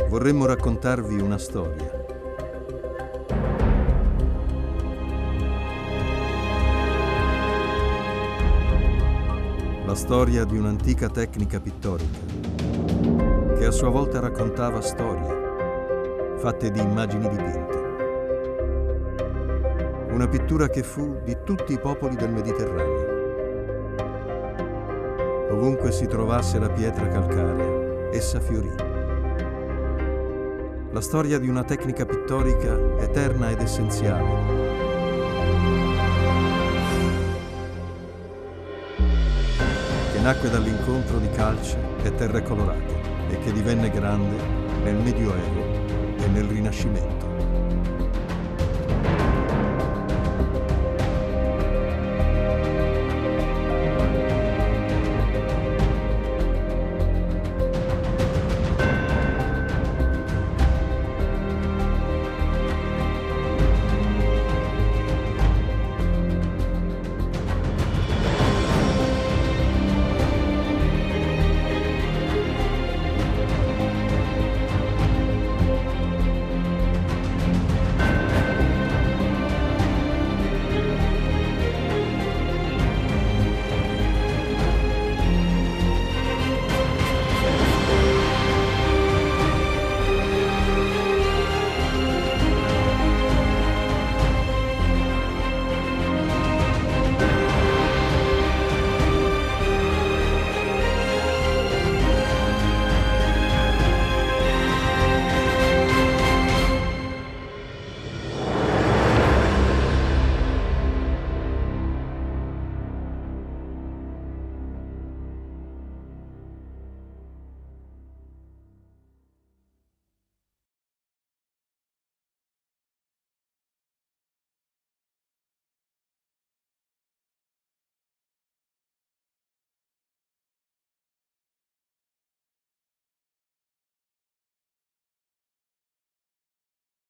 vorremmo raccontarvi una storia. La storia di un'antica tecnica pittorica che a sua volta raccontava storie fatte di immagini dipinte. Una pittura che fu di tutti i popoli del Mediterraneo. Ovunque si trovasse la pietra calcarea, essa fiorì. La storia di una tecnica pittorica eterna ed essenziale, che nacque dall'incontro di calce e terre colorate e che divenne grande nel Medioevo e nel Rinascimento.